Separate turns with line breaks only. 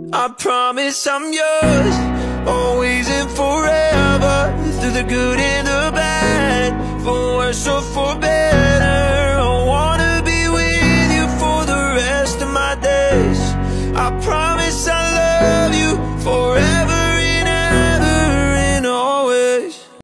I promise I'm yours, always and forever. Through the good and the bad, for worse or for better.